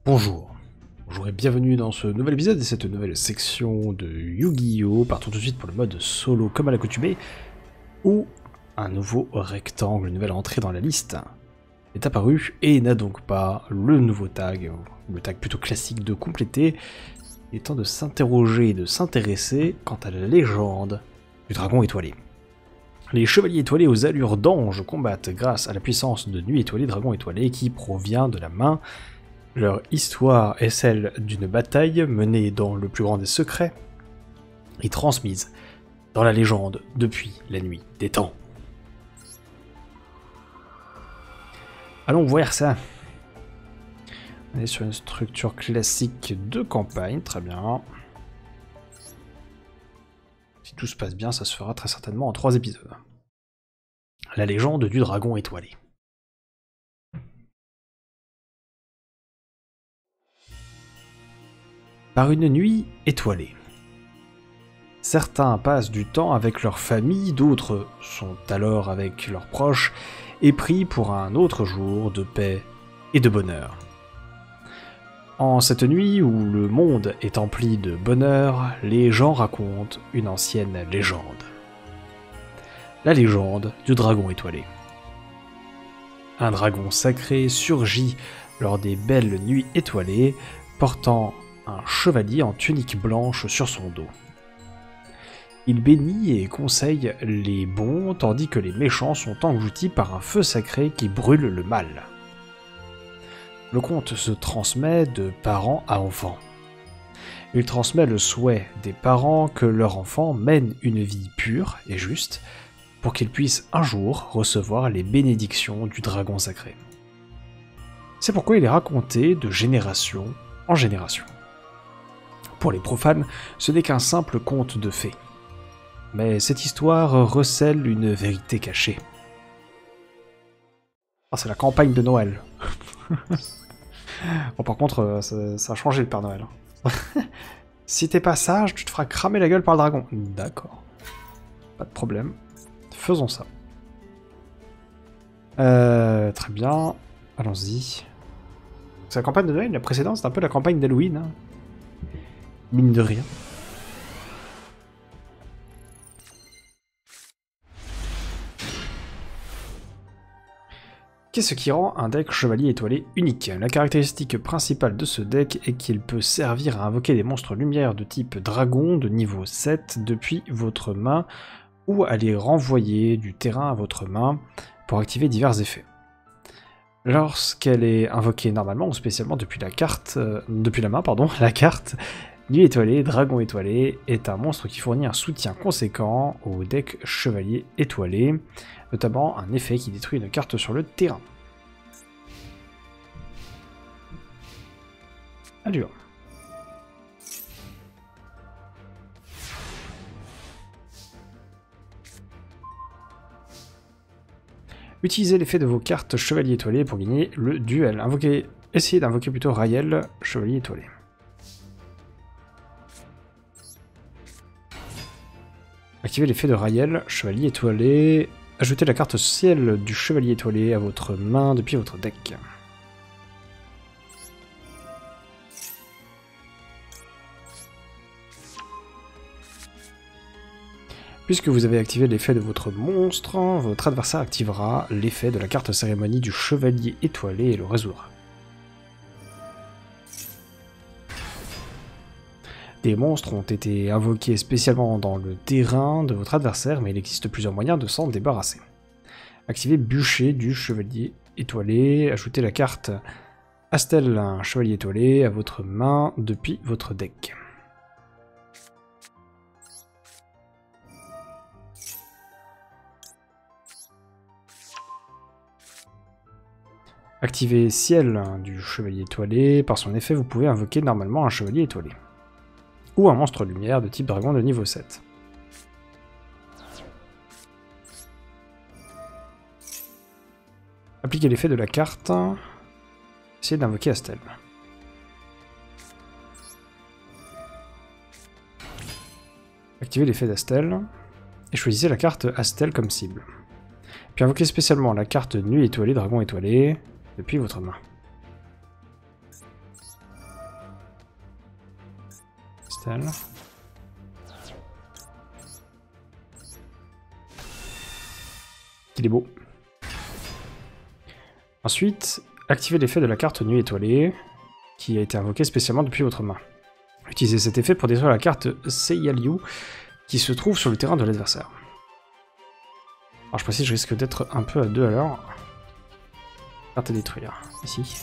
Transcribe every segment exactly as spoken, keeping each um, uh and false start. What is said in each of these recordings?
Bonjour, bonjour et bienvenue dans ce nouvel épisode et cette nouvelle section de Yu-Gi-Oh! Partons tout de suite pour le mode solo comme à l'accoutumée, où un nouveau rectangle, une nouvelle entrée dans la liste, est apparu et n'a donc pas le nouveau tag, le tag plutôt classique de compléter. Il est temps de s'interroger et de s'intéresser quant à la légende du dragon étoilé. Les chevaliers étoilés aux allures d'ange combattent grâce à la puissance de Nuit étoilée, dragon étoilé, qui provient de la main. Leur histoire est celle d'une bataille menée dans le plus grand des secrets et transmise dans la légende depuis la nuit des temps. Allons voir ça. On est sur une structure classique de campagne, très bien. Si tout se passe bien, ça se fera très certainement en trois épisodes. La légende du dragon étoilé. Par une nuit étoilée. Certains passent du temps avec leur famille, d'autres sont alors avec leurs proches et prient pour un autre jour de paix et de bonheur. En cette nuit où le monde est empli de bonheur, les gens racontent une ancienne légende. La légende du dragon étoilé. Un dragon sacré surgit lors des belles nuits étoilées, portant un chevalier en tunique blanche sur son dos. Il bénit et conseille les bons, tandis que les méchants sont engloutis par un feu sacré qui brûle le mal. Le conte se transmet de parents à enfants. Il transmet le souhait des parents que leur enfant mène une vie pure et juste, pour qu'il puisse un jour recevoir les bénédictions du dragon sacré. C'est pourquoi il est raconté de génération en génération. Pour les profanes, ce n'est qu'un simple conte de fées. Mais cette histoire recèle une vérité cachée. Ah, c'est la campagne de Noël. Bon, par contre, ça, ça a changé le Père Noël. Si t'es pas sage, tu te feras cramer la gueule par le dragon. D'accord. Pas de problème. Faisons ça. Euh, très bien. Allons-y. C'est la campagne de Noël, la précédente, c'est un peu la campagne d'Halloween. Hein. Mine de rien. Qu'est-ce qui rend un deck chevalier étoilé unique? La caractéristique principale de ce deck est qu'il peut servir à invoquer des monstres lumière de type dragon de niveau sept depuis votre main ou à les renvoyer du terrain à votre main pour activer divers effets. Lorsqu'elle est invoquée normalement ou spécialement depuis la carte, euh, depuis la main, pardon, la carte Nuit étoilée, dragon étoilé est un monstre qui fournit un soutien conséquent au deck chevalier étoilé, notamment un effet qui détruit une carte sur le terrain. Allure. Utilisez l'effet de vos cartes chevalier étoilé pour gagner le duel. Invoquez, essayez d'invoquer plutôt Raël, chevalier étoilé. Activez l'effet de Raël, chevalier étoilé. Ajoutez la carte ciel du chevalier étoilé à votre main depuis votre deck. Puisque vous avez activé l'effet de votre monstre, votre adversaire activera l'effet de la carte cérémonie du chevalier étoilé et le résoudra. Des monstres ont été invoqués spécialement dans le terrain de votre adversaire, mais il existe plusieurs moyens de s'en débarrasser. Activez bûcher du chevalier étoilé, ajoutez la carte Astel, un chevalier étoilé, à votre main depuis votre deck. Activez ciel du chevalier étoilé, par son effet vous pouvez invoquer normalement un chevalier étoilé. Ou un monstre lumière de type dragon de niveau sept. Appliquez l'effet de la carte. Essayez d'invoquer Astel. Activez l'effet d'Astel. Et choisissez la carte Astel comme cible. Puis invoquez spécialement la carte Nuit étoilée, dragon étoilé, depuis votre main. Astel. Il est beau. Ensuite, activez l'effet de la carte Nuit étoilée, qui a été invoquée spécialement depuis votre main. Utilisez cet effet pour détruire la carte Seiya-Liu, qui se trouve sur le terrain de l'adversaire. Alors je précise, je risque d'être un peu à deux à l'heure. Carte à détruire, ici.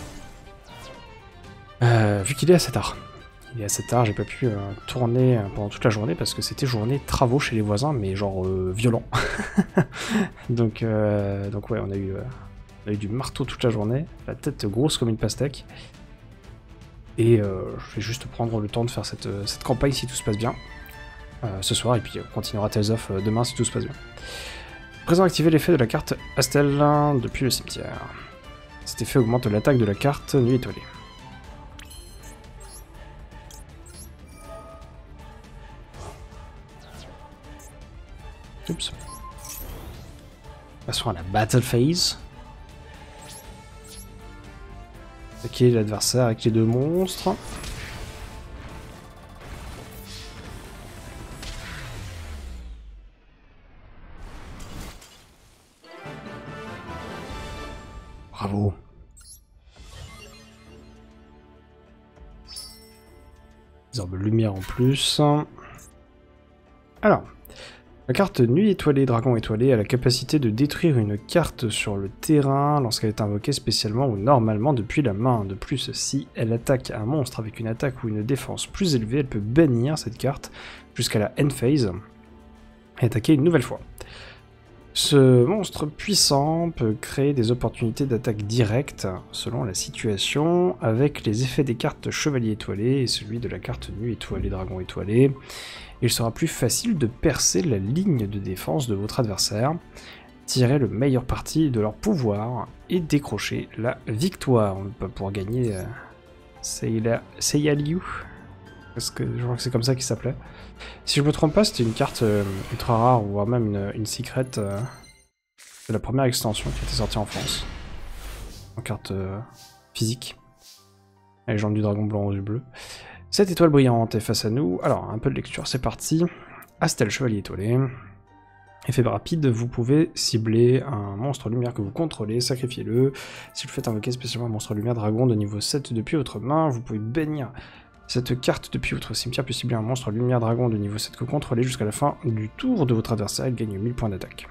Euh, vu qu'il est assez tard. Il est assez tard, j'ai pas pu euh, tourner pendant toute la journée parce que c'était journée travaux chez les voisins, mais genre euh, violent. donc, euh, donc ouais, on a, eu, euh, on a eu du marteau toute la journée, la tête grosse comme une pastèque. Et euh, je vais juste prendre le temps de faire cette, cette campagne si tout se passe bien. Euh, ce soir, et puis on continuera Tales of demain si tout se passe bien. Présent, activer l'effet de la carte Astel depuis le cimetière. Cet effet augmente l'attaque de la carte Nuit étoilée. Oups. Passons à la battle phase. Attaquer l'adversaire avec les deux monstres. Bravo. Des orbes lumière en plus. Alors. La carte Nuit étoilée, Dragon étoilé a la capacité de détruire une carte sur le terrain lorsqu'elle est invoquée spécialement ou normalement depuis la main. De plus, si elle attaque un monstre avec une attaque ou une défense plus élevée, elle peut bannir cette carte jusqu'à la end phase et attaquer une nouvelle fois. Ce monstre puissant peut créer des opportunités d'attaque directe selon la situation avec les effets des cartes Chevalier étoilé et celui de la carte Nuit étoilée, Dragon étoilé. Il sera plus facile de percer la ligne de défense de votre adversaire, tirer le meilleur parti de leur pouvoir et décrocher la victoire. On va pouvoir gagner euh, Seiya-Liu, parce que je crois que c'est comme ça qu'il s'appelait. Si je me trompe pas, c'était une carte euh, ultra rare, voire même une, une secret euh, de la première extension qui était sortie en France. En carte euh, physique. La légende du dragon blanc aux yeux bleus. Cette étoile brillante est face à nous. Alors, un peu de lecture, c'est parti. Astel Chevalier étoilé. Effet rapide, vous pouvez cibler un monstre lumière que vous contrôlez, sacrifiez-le. Si vous faites invoquer spécialement un monstre lumière dragon de niveau sept depuis votre main, vous pouvez bannir cette carte depuis votre cimetière, puis cibler un monstre lumière dragon de niveau sept que vous contrôlez jusqu'à la fin du tour de votre adversaire, il gagne mille points d'attaque.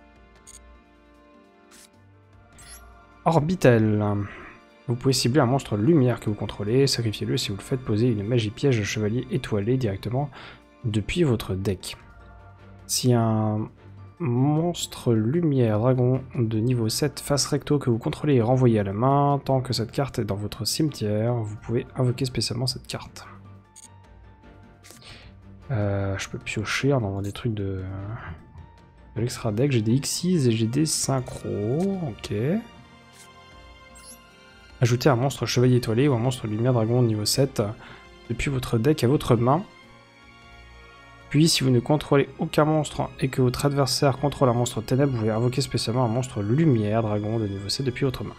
Orbitel. Vous pouvez cibler un monstre lumière que vous contrôlez, sacrifiez-le si vous le faites poser une magie piège chevalier étoilé directement depuis votre deck. Si un monstre lumière dragon de niveau sept face recto que vous contrôlez est renvoyé à la main, tant que cette carte est dans votre cimetière, vous pouvez invoquer spécialement cette carte. Euh, je peux piocher en envoyant des trucs de, de l'extra deck, j'ai des Xyz et j'ai des synchro, ok. Ajoutez un monstre chevalier étoilé ou un monstre lumière dragon niveau sept depuis votre deck à votre main. Puis, si vous ne contrôlez aucun monstre et que votre adversaire contrôle un monstre ténèbres, vous pouvez invoquer spécialement un monstre lumière dragon de niveau sept depuis votre main.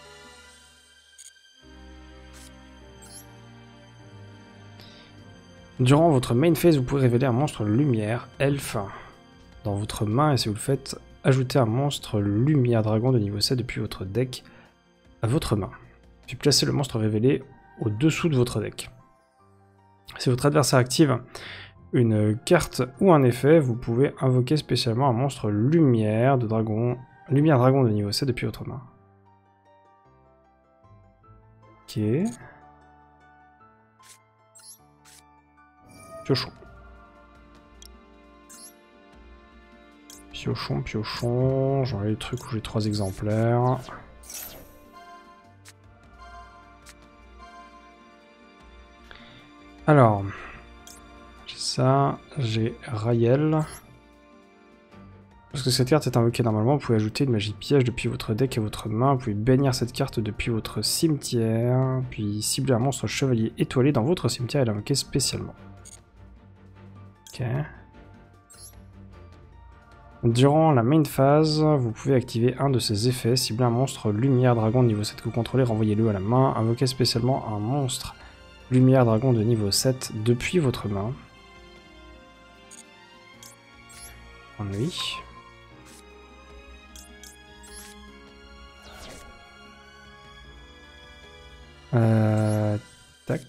Durant votre main phase, vous pouvez révéler un monstre lumière, elfe, dans votre main, et si vous le faites, ajoutez un monstre lumière dragon de niveau sept depuis votre deck à votre main. Puis placez le monstre révélé au-dessous de votre deck. Si votre adversaire active une carte ou un effet, vous pouvez invoquer spécialement un monstre lumière de dragon, lumière dragon de niveau sept depuis votre main. Ok. Piochon. Piochon, piochon. J'en ai les trucs où j'ai trois exemplaires. Alors, j'ai ça, j'ai Raël. Parce que cette carte est invoquée normalement, vous pouvez ajouter une magie piège depuis votre deck à votre main, vous pouvez bannir cette carte depuis votre cimetière, puis cibler un monstre chevalier étoilé dans votre cimetière et l'invoquer spécialement. Ok. Durant la main phase, vous pouvez activer un de ces effets, cibler un monstre lumière dragon niveau sept que vous contrôlez, renvoyez-le à la main, invoquer spécialement un monstre lumière dragon de niveau sept depuis votre main. Oui. Euh, tac.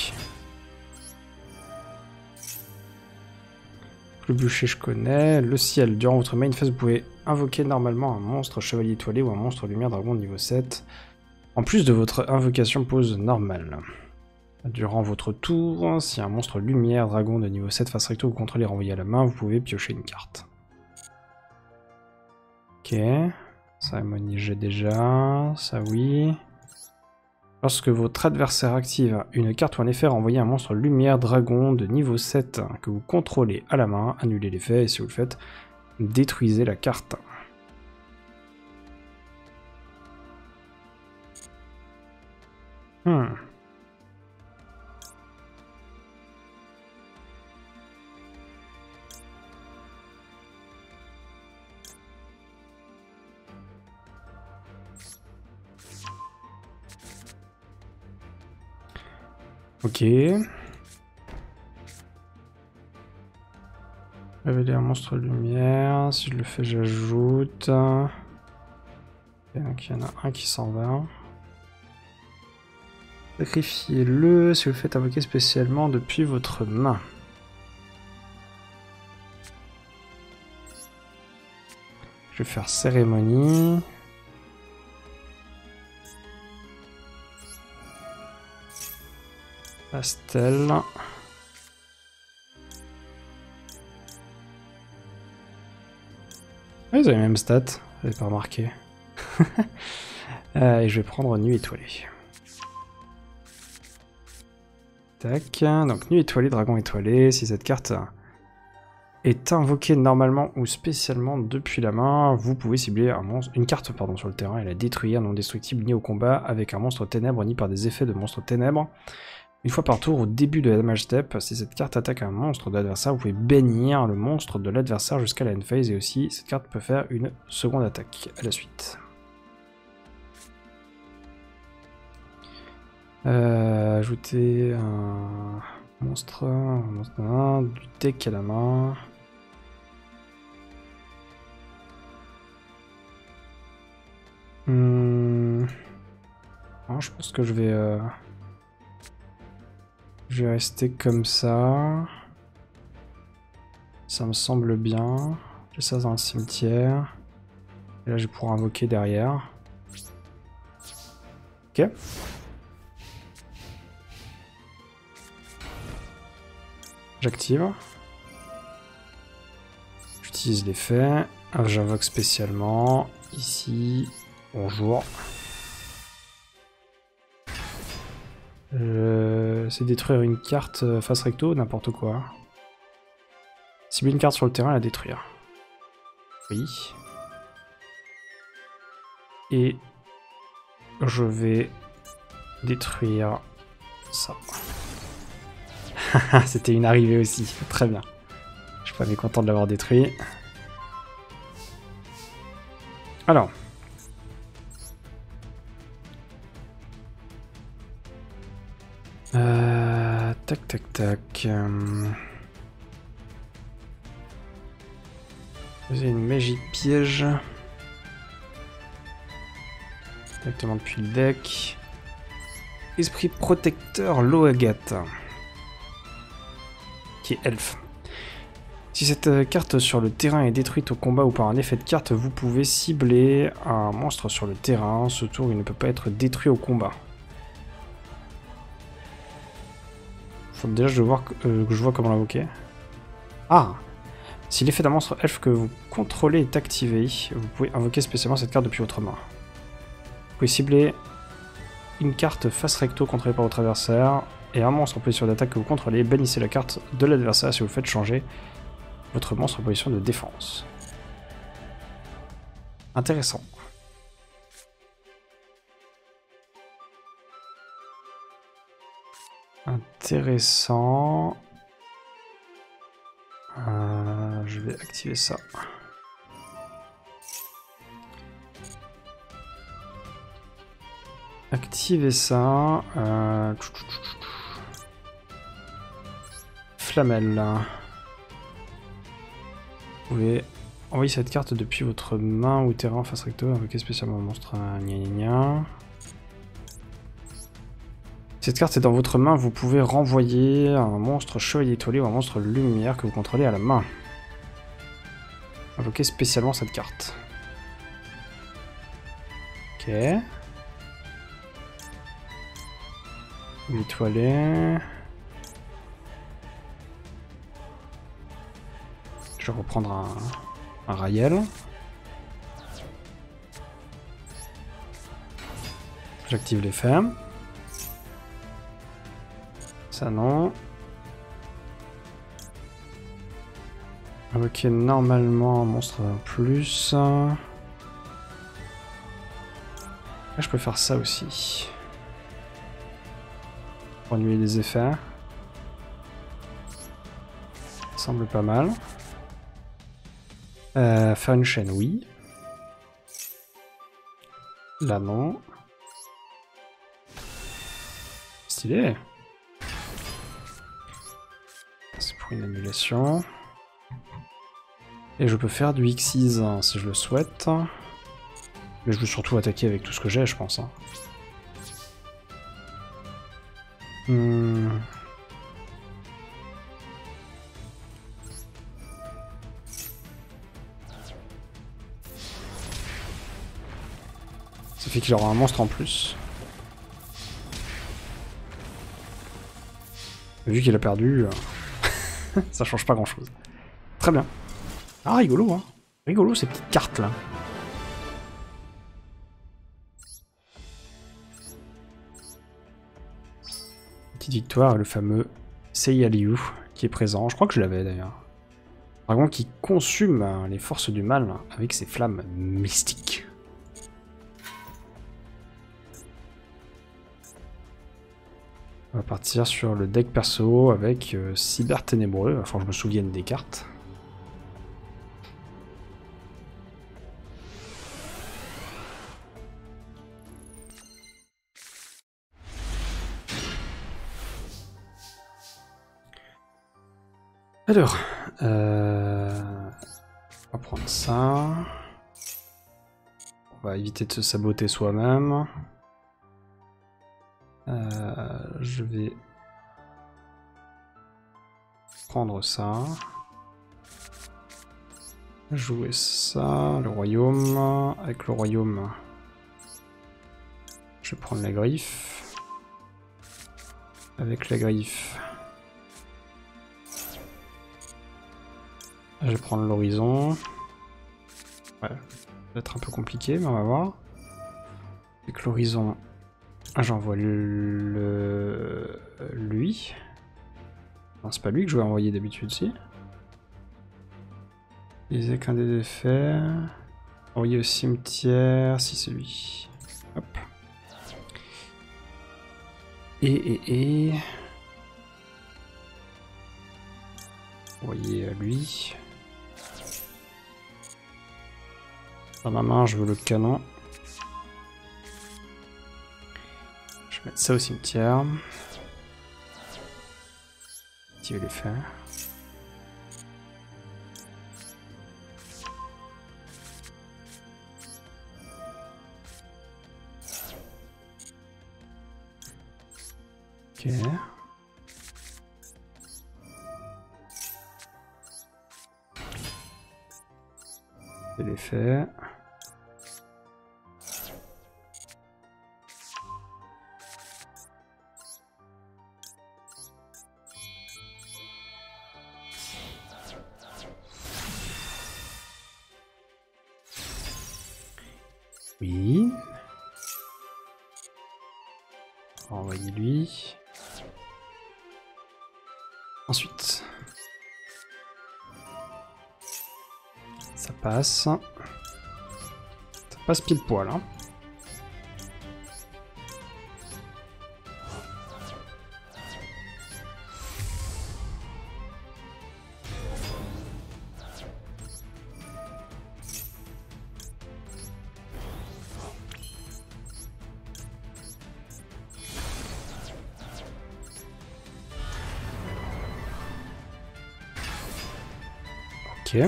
Le bûcher, je connais. Le ciel. Durant votre main phase, vous pouvez invoquer normalement un monstre chevalier étoilé ou un monstre lumière dragon de niveau sept. En plus de votre invocation pose normale. Durant votre tour, si un monstre lumière dragon de niveau sept face recto vous contrôlez renvoyé à la main, vous pouvez piocher une carte. Ok. Cérémonie, j'ai déjà. Ça, oui. Lorsque votre adversaire active une carte ou un effet, renvoyez un monstre lumière dragon de niveau sept que vous contrôlez à la main, annulez l'effet et si vous le faites, détruisez la carte. Hmm. Ok. Révéler un monstre lumière. Si je le fais, j'ajoute. Donc il y en a un qui s'en va. Sacrifiez-le si vous le faites invoquer spécialement depuis votre main. Je vais faire cérémonie. Pastel. Ah, ils ont les mêmes stats, j'avais pas remarqué. euh, et je vais prendre Nuit étoilée. Tac, donc Nuit étoilée, Dragon étoilé. Si cette carte est invoquée normalement ou spécialement depuis la main, vous pouvez cibler un monstre, une carte pardon, sur le terrain et la détruire non destructible ni au combat avec un monstre ténèbres ni par des effets de monstre ténèbres. Une fois par tour, au début de la damage step, si cette carte attaque un monstre de l'adversaire, vous pouvez bénir le monstre de l'adversaire jusqu'à la end phase, et aussi cette carte peut faire une seconde attaque à la suite. Euh, ajouter un monstre, un monstre un, du deck à la main. Hmm. Non, je pense que je vais... Euh... Je vais rester comme ça. Ça me semble bien. J'ai ça dans le cimetière. Et là, je vais pouvoir invoquer derrière. Ok. J'active. J'utilise l'effet. J'invoque spécialement. Ici. Bonjour. Euh, c'est détruire une carte face recto, n'importe quoi. Cibler une carte sur le terrain et la détruire. Oui. Et je vais détruire ça. C'était une arrivée aussi, très bien. Je suis pas mécontent de l'avoir détruit. Alors. Euh, tac, tac, tac. Euh... Vous avez une magie de piège. Directement depuis le deck. Esprit protecteur Loagat. Qui est elfe. Si cette carte sur le terrain est détruite au combat ou par un effet de carte, vous pouvez cibler un monstre sur le terrain. Ce tour, il ne peut pas être détruit au combat. Faut déjà je voir, euh, que je vois comment l'invoquer. Ah! Si l'effet d'un monstre elfe que vous contrôlez est activé, vous pouvez invoquer spécialement cette carte depuis votre main. Vous pouvez cibler une carte face recto contrôlée par votre adversaire et un monstre en position d'attaque que vous contrôlez. Bannissez la carte de l'adversaire si vous faites changer votre monstre en position de défense. Intéressant. Intéressant. Euh, je vais activer ça. Activer ça. Euh... flamel. Vous pouvez envoyer cette carte depuis votre main ou terrain face recto, invoquer spécialement un monstre. Gna gna gna. Si cette carte est dans votre main, vous pouvez renvoyer un monstre chevalier étoilé ou un monstre lumière que vous contrôlez à la main. Invoquez spécialement cette carte. Ok. Étoilé. Je vais reprendre un, un Raël. J'active l'effet. Ça non. Ok, normalement un monstre en plus. Là, je peux faire ça aussi. Pour annuler les effets. Ça semble pas mal. Euh, faire une chaîne, oui. Là, non. Stylé. C'est pour une annulation. Et je peux faire du Xyz hein, si je le souhaite. Mais je veux surtout attaquer avec tout ce que j'ai, je pense. Hein. Hmm. Ça fait qu'il aura un monstre en plus. Vu qu'il a perdu, euh... ça change pas grand chose. Très bien. Ah, rigolo, hein. Rigolo ces petites cartes là. Petite victoire, le fameux Seiyaliu qui est présent. Je crois que je l'avais d'ailleurs. Dragon qui consume hein, les forces du mal avec ses flammes mystiques. On va partir sur le deck perso avec euh, Cyber Ténébreux. Il va falloir que je me souvienne des cartes. Alors, euh, on va prendre ça. On va éviter de se saboter soi-même. Euh, je vais prendre ça. Jouer ça, le royaume. Avec le royaume, je vais prendre la griffe. Avec la griffe, je vais prendre l'horizon. Ouais, peut-être un peu compliqué, mais on va voir. Avec l'horizon, j'envoie le... lui. Non, c'est pas lui que je vais envoyer d'habitude, si. Utiliser qu'un des effets. Envoyer au cimetière, si c'est lui. Hop. Et, et, et... Envoyer à lui. Dans ma main, je veux le canon. Je vais mettre ça au cimetière. Activer l'effet. Ok. C'est l'effet. Oui. On va envoyer lui. Ensuite. Ça passe. Ça passe pile poil, hein. Ok.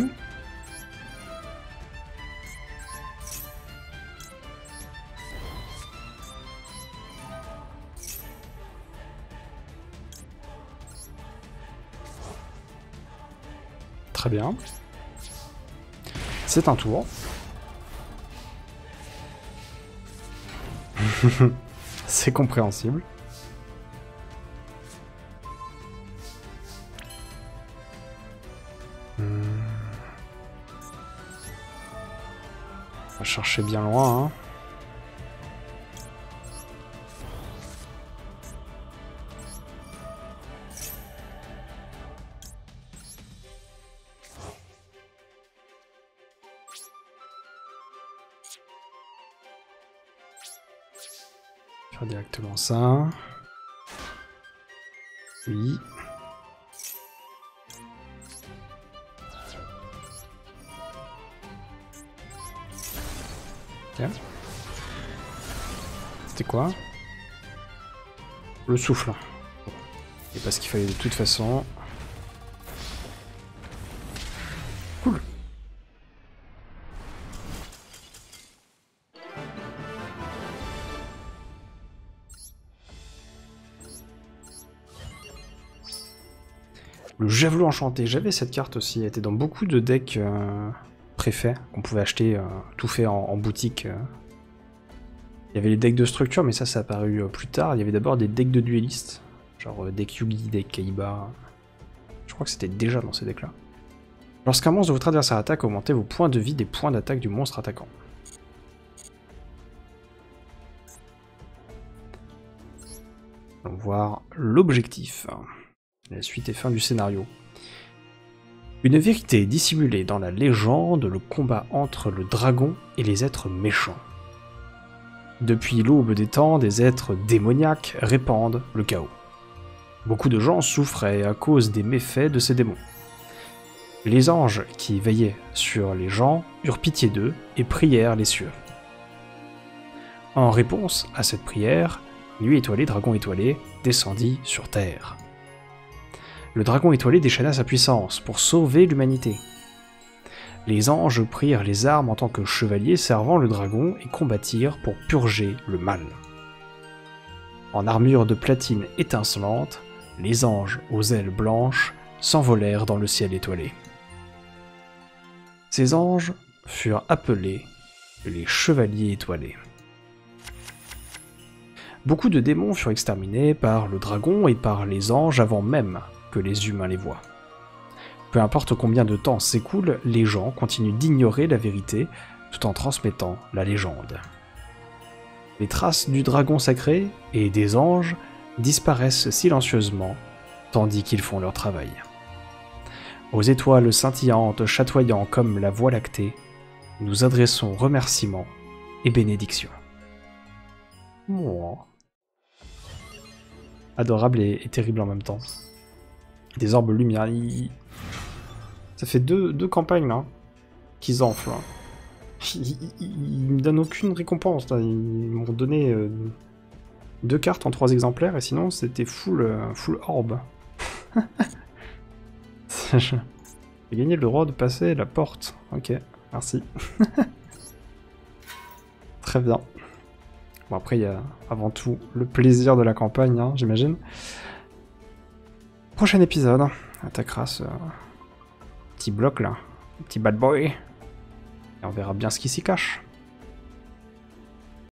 Très bien. C'est un tour. C'est compréhensible. Hmm. On va chercher bien loin, hein. Faire directement ça. Oui. Ok. C'était quoi? Le souffle. Et parce qu'il fallait de toute façon. Cool. Le javelot enchanté, j'avais cette carte aussi, elle était dans beaucoup de decks euh, préfaits qu'on pouvait acheter euh, tout fait en, en boutique. Euh. Il y avait les decks de structure, mais ça, ça a apparu euh, plus tard. Il y avait d'abord des decks de duellistes, genre euh, deck Yugi, deck Kaiba. Je crois que c'était déjà dans ces decks-là. Lorsqu'un monstre de votre adversaire attaque, augmentez vos points de vie des points d'attaque du monstre attaquant. On va voir l'objectif. La suite et fin du scénario. Une vérité dissimulée dans la légende, le combat entre le dragon et les êtres méchants. Depuis l'aube des temps, des êtres démoniaques répandent le chaos. Beaucoup de gens souffraient à cause des méfaits de ces démons. Les anges qui veillaient sur les gens eurent pitié d'eux et prièrent les cieux. En réponse à cette prière, Nuit étoilée, dragon étoilé descendit sur terre. Le dragon étoilé déchaîna sa puissance pour sauver l'humanité. Les anges prirent les armes en tant que chevaliers servant le dragon et combattirent pour purger le mal. En armure de platine étincelante, les anges aux ailes blanches s'envolèrent dans le ciel étoilé. Ces anges furent appelés les chevaliers étoilés. Beaucoup de démons furent exterminés par le dragon et par les anges avant même que les humains les voient. Peu importe combien de temps s'écoule, les gens continuent d'ignorer la vérité tout en transmettant la légende. Les traces du dragon sacré et des anges disparaissent silencieusement tandis qu'ils font leur travail. Aux étoiles scintillantes, chatoyant comme la Voie lactée, nous adressons remerciements et bénédictions. Oh. Adorable et, et terrible en même temps. Des orbes lumière. Il... Ça fait deux, deux campagnes là qu'ils enflent. Hein. Ils, ils, ils me donnent aucune récompense. Là. Ils m'ont donné euh, deux cartes en trois exemplaires et sinon c'était full, euh, full orbe. J'ai gagné le droit de passer la porte. Ok, merci. Très bien. Bon après il y a avant tout le plaisir de la campagne, hein, j'imagine. Prochain épisode, attaquera ce petit bloc là, petit bad boy. Et on verra bien ce qui s'y cache.